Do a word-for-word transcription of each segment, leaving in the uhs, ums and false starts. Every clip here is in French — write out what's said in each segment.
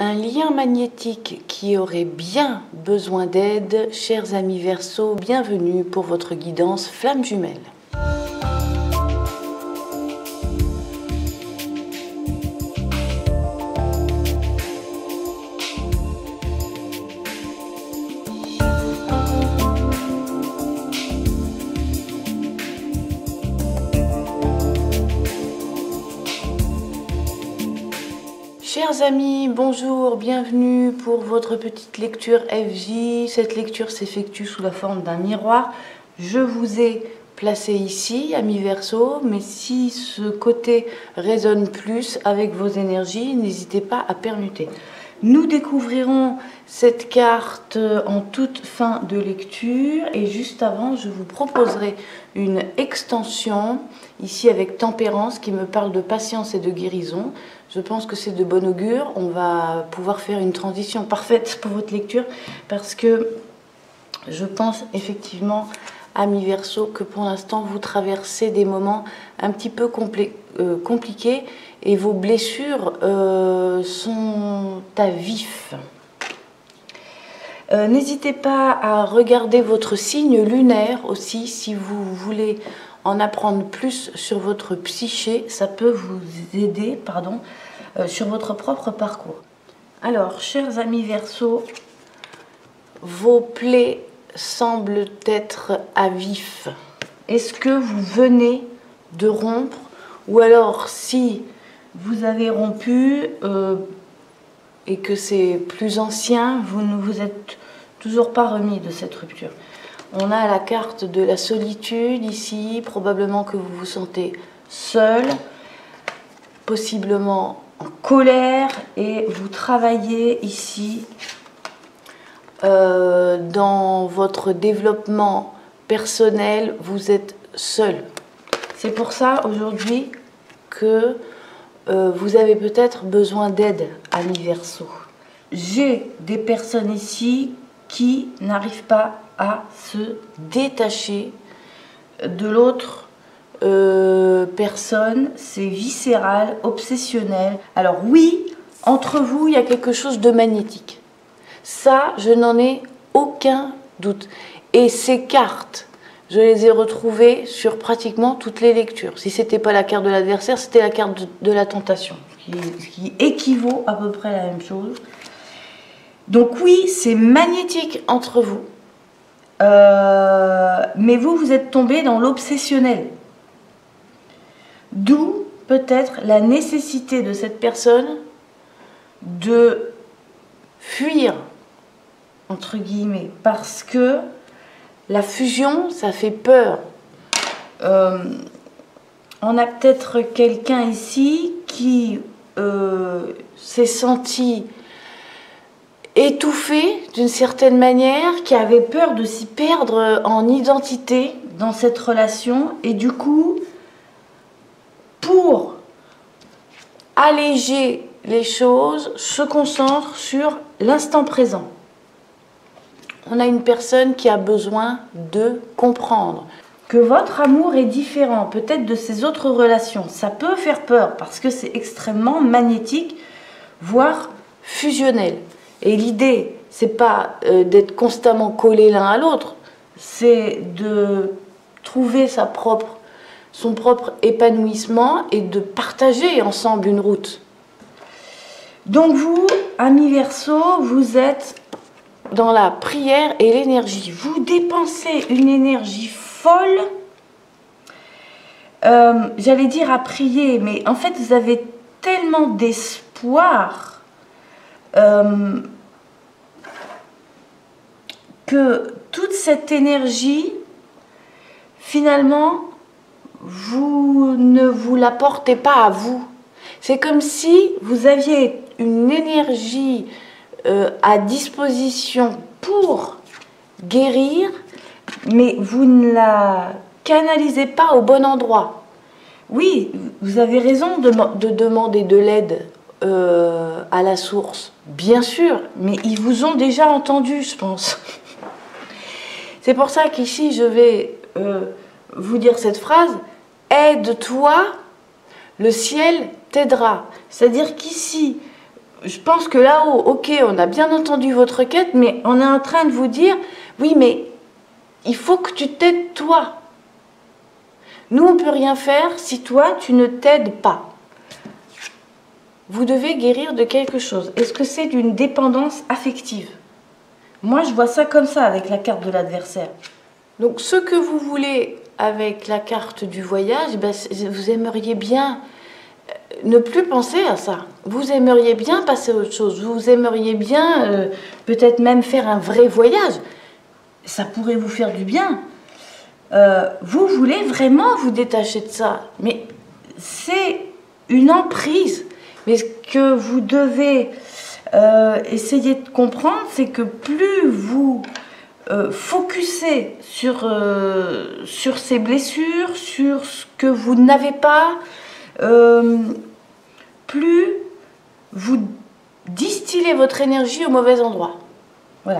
un lien magnétique qui aurait bien besoin d'aide, chers amis Verseau, bienvenue pour votre guidance flamme jumelle. Chers amis, bonjour, bienvenue pour votre petite lecture F J. Cette lecture s'effectue sous la forme d'un miroir. Je vous ai placé ici, amis Verseau, mais si ce côté résonne plus avec vos énergies, n'hésitez pas à permuter. Nous découvrirons cette carte en toute fin de lecture et juste avant, je vous proposerai une extension ici avec Tempérance qui me parle de patience et de guérison. Je pense que c'est de bon augure. On va pouvoir faire une transition parfaite pour votre lecture parce que je pense effectivement, amis Verseau, que pour l'instant vous traversez des moments un petit peu compli euh, compliqués et vos blessures euh, sont à vif. Euh, N'hésitez pas à regarder votre signe lunaire aussi si vous voulez en apprendre plus sur votre psyché, ça peut vous aider pardon, euh, sur votre propre parcours. Alors, chers amis Verseau, vos plaies semblent être à vif. Est-ce que vous venez de rompre ou alors si vous avez rompu euh, et que c'est plus ancien, vous ne vous êtes toujours pas remis de cette rupture? On a la carte de la solitude ici, probablement que vous vous sentez seul, possiblement en colère et vous travaillez ici euh, dans votre développement personnel, vous êtes seul. C'est pour ça aujourd'hui que euh, vous avez peut-être besoin d'aide, amis Verseau. J'ai des personnes ici qui n'arrivent pas à se détacher de l'autre euh, personne, c'est viscéral, obsessionnel. Alors oui, entre vous, il y a quelque chose de magnétique. Ça, je n'en ai aucun doute. Et ces cartes, je les ai retrouvées sur pratiquement toutes les lectures. Si ce n'était pas la carte de l'adversaire, c'était la carte de, de la tentation, qui, qui équivaut à peu près à la même chose. Donc oui, c'est magnétique entre vous. Euh, mais vous, vous êtes tombé dans l'obsessionnel. D'où peut-être la nécessité de cette personne de fuir, entre guillemets, parce que la fusion, ça fait peur. Euh, on a peut-être quelqu'un ici qui euh, s'est senti étouffé d'une certaine manière, qui avait peur de s'y perdre en identité dans cette relation et du coup, pour alléger les choses, se concentre sur l'instant présent. On a une personne qui a besoin de comprendre que votre amour est différent peut-être de ses autres relations. Ça peut faire peur parce que c'est extrêmement magnétique, voire fusionnel. Et l'idée, c'est pas euh, d'être constamment collés l'un à l'autre, c'est de trouver sa propre, son propre épanouissement et de partager ensemble une route. Donc vous, amis Verseau, vous êtes dans la prière et l'énergie. Vous dépensez une énergie folle, euh, j'allais dire à prier, mais en fait vous avez tellement d'espoir Euh, que toute cette énergie, finalement, vous ne vous la portez pas à vous. C'est comme si vous aviez une énergie euh, à disposition pour guérir, mais vous ne la canalisez pas au bon endroit. Oui, vous avez raison de, de demander de l'aide Euh, à la source, bien sûr, mais ils vous ont déjà entendu, je pense. C'est pour ça qu'ici, je vais euh, vous dire cette phrase, aide-toi, le ciel t'aidera. C'est-à-dire qu'ici, je pense que là-haut, ok, on a bien entendu votre quête, mais on est en train de vous dire, oui, mais il faut que tu t'aides toi. Nous, on ne peut rien faire si toi, tu ne t'aides pas. Vous devez guérir de quelque chose. Est-ce que c'est d'une dépendance affective? Moi, je vois ça comme ça avec la carte de l'adversaire. Donc, ce que vous voulez avec la carte du voyage, ben, vous aimeriez bien ne plus penser à ça. Vous aimeriez bien passer à autre chose. Vous aimeriez bien euh, peut-être même faire un vrai voyage. Ça pourrait vous faire du bien. Euh, vous voulez vraiment vous détacher de ça. Mais c'est une emprise. Mais ce que vous devez euh, essayer de comprendre, c'est que plus vous euh, focussez sur, euh, sur ces blessures, sur ce que vous n'avez pas, euh, plus vous distillez votre énergie au mauvais endroit. Voilà.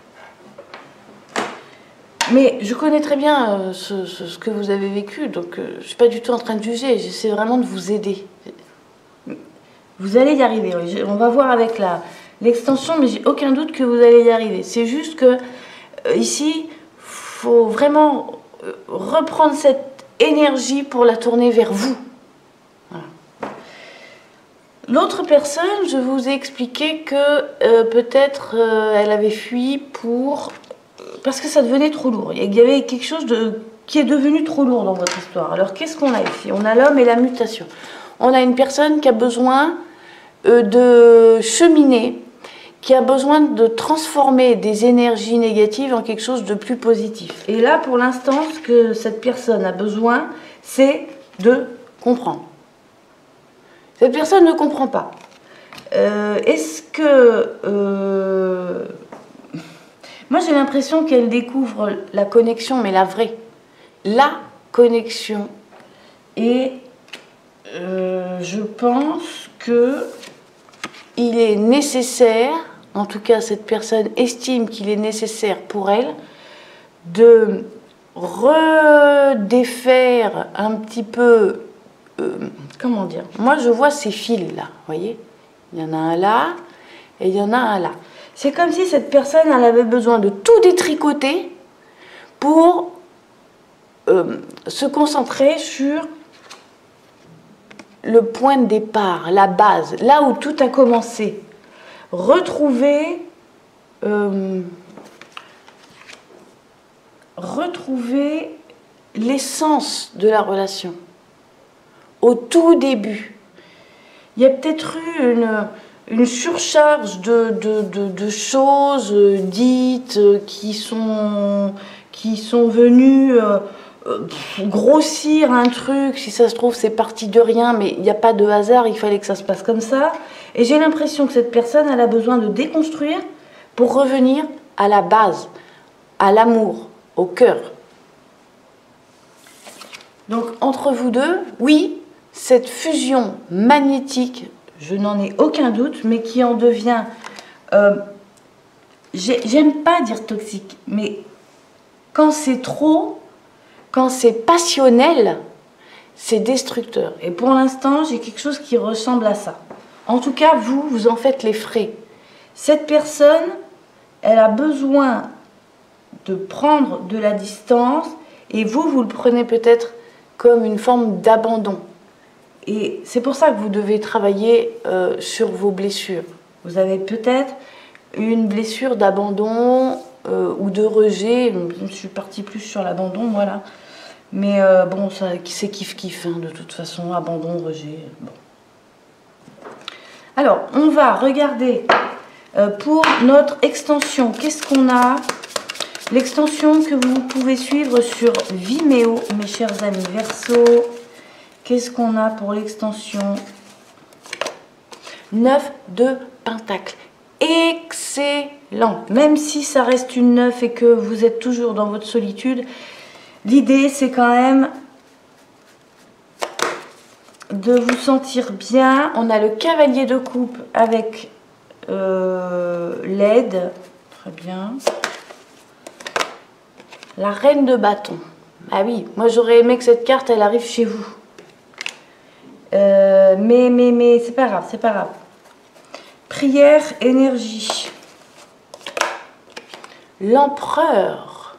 Mais je connais très bien euh, ce, ce, ce que vous avez vécu, donc euh, je ne suis pas du tout en train de juger, j'essaie vraiment de vous aider. Vous allez y arriver, oui. On va voir avec la l'extension, mais j'ai aucun doute que vous allez y arriver. C'est juste que euh, ici, il faut vraiment euh, reprendre cette énergie pour la tourner vers vous. Voilà. L'autre personne, je vous ai expliqué que euh, peut-être euh, elle avait fui pour... parce que ça devenait trop lourd. Il y avait quelque chose de, qui est devenu trop lourd dans votre histoire. Alors qu'est-ce qu'on a ici? On a l'homme et la mutation. On a une personne qui a besoin euh, de cheminer, qui a besoin de transformer des énergies négatives en quelque chose de plus positif. Et là, pour l'instant, ce que cette personne a besoin, c'est de comprendre. Cette personne ne comprend pas. Euh, Est-ce que... Euh, moi, j'ai l'impression qu'elle découvre la connexion, mais la vraie. La connexion. Et euh, je pense que il est nécessaire, en tout cas cette personne estime qu'il est nécessaire pour elle, de redéfaire un petit peu, euh, comment dire, moi je vois ces fils là, vous voyez, il y en a un là et il y en a un là. C'est comme si cette personne elle avait besoin de tout détricoter pour euh, se concentrer sur le point de départ, la base, là où tout a commencé. Retrouver, euh, retrouver l'essence de la relation, au tout début. Il y a peut-être eu une, une surcharge de, de, de, de choses dites qui sont, qui sont venues... Euh, Euh, grossir un truc, si ça se trouve c'est parti de rien, mais il n'y a pas de hasard, il fallait que ça se passe comme ça. Et j'ai l'impression que cette personne elle a besoin de déconstruire pour revenir à la base, à l'amour, au cœur. Donc entre vous deux, oui, cette fusion magnétique, je n'en ai aucun doute, mais qui en devient, euh, j'aime pas dire toxique, mais quand c'est trop, quand c'est passionnel, c'est destructeur. Et pour l'instant, j'ai quelque chose qui ressemble à ça. En tout cas, vous, vous en faites les frais. Cette personne, elle a besoin de prendre de la distance et vous, vous le prenez peut-être comme une forme d'abandon. Et c'est pour ça que vous devez travailler euh, sur vos blessures. Vous avez peut-être une blessure d'abandon euh, ou de rejet. Je suis partie plus sur l'abandon, voilà. Mais euh, bon, c'est kiff-kiff, hein, de toute façon, abandon, rejet. Bon. Alors, on va regarder euh, pour notre extension. Qu'est-ce qu'on a? L'extension que vous pouvez suivre sur Vimeo, mes chers amis Verseau. Qu'est-ce qu'on a pour l'extension? neuf de Pentacle. Excellent. Même si ça reste une neuf et que vous êtes toujours dans votre solitude, l'idée, c'est quand même de vous sentir bien. On a le cavalier de coupe avec euh, l'aide. Très bien. La reine de bâton. Ah oui, moi j'aurais aimé que cette carte, elle arrive chez vous. Euh, mais, mais, mais, c'est pas grave, c'est pas grave. Prière, énergie. L'empereur.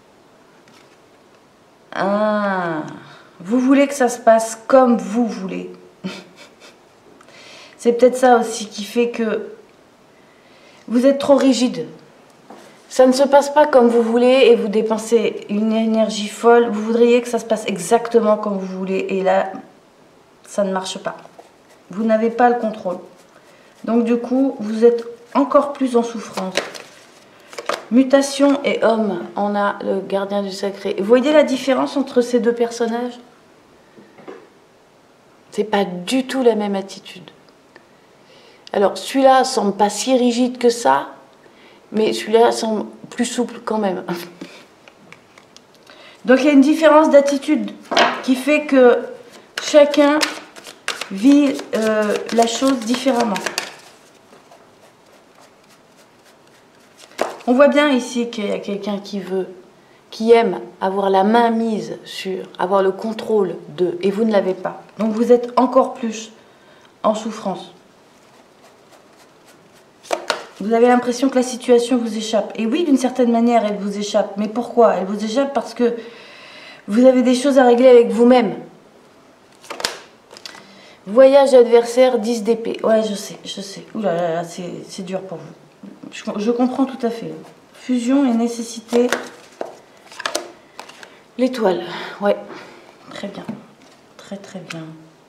Ah, vous voulez que ça se passe comme vous voulez. C'est peut-être ça aussi qui fait que vous êtes trop rigide. Ça ne se passe pas comme vous voulez et vous dépensez une énergie folle. Vous voudriez que ça se passe exactement comme vous voulez. Et là, ça ne marche pas. Vous n'avez pas le contrôle. Donc du coup, vous êtes encore plus en souffrance. Mutation et homme. On a le gardien du sacré. Vous voyez la différence entre ces deux personnages? C'est pas du tout la même attitude. Alors, celui-là semble pas si rigide que ça, mais celui-là semble plus souple quand même. Donc, il y a une différence d'attitude qui fait que chacun vit euh, la chose différemment. On voit bien ici qu'il y a quelqu'un qui veut, qui aime avoir la main mise sur, avoir le contrôle de, et vous ne l'avez pas. Donc, vous êtes encore plus en souffrance. Vous avez l'impression que la situation vous échappe. Et oui, d'une certaine manière, elle vous échappe. Mais pourquoi? Elle vous échappe parce que vous avez des choses à régler avec vous-même. Voyage adversaire, dix d'épée. Ouais, je sais, je sais. Ouh là là, là c'est dur pour vous. Je, je comprends tout à fait. Fusion et nécessité. L'étoile, ouais. Très bien. Très très bien.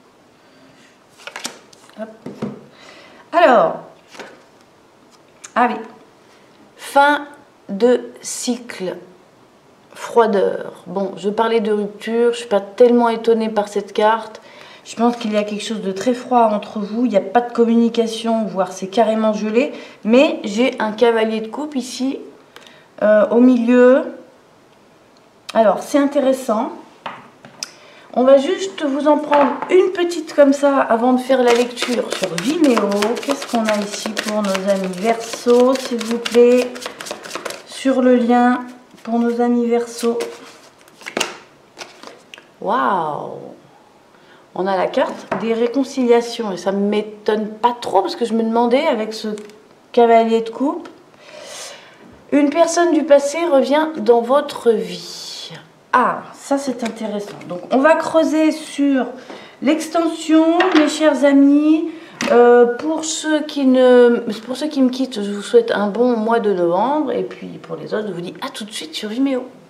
Hop. Alors... Ah oui, fin de cycle, froideur. Bon, je parlais de rupture, je ne suis pas tellement étonnée par cette carte. Je pense qu'il y a quelque chose de très froid entre vous, il n'y a pas de communication, voire c'est carrément gelé. Mais j'ai un cavalier de coupe ici, euh, au milieu. Alors, c'est intéressant. On va juste vous en prendre une petite comme ça avant de faire la lecture sur Vimeo. Qu'est-ce qu'on a ici pour nos amis Verseau, s'il vous plaît? Sur le lien pour nos amis Verseau. Waouh! On a la carte des réconciliations et ça ne m'étonne pas trop parce que je me demandais avec ce cavalier de coupe. Une personne du passé revient dans votre vie. Ah, ça c'est intéressant. Donc on va creuser sur l'extension, mes chers amis. Euh, pour ceux qui ne, pour ceux qui me quittent, je vous souhaite un bon mois de novembre. Et puis pour les autres, je vous dis à tout de suite sur Vimeo.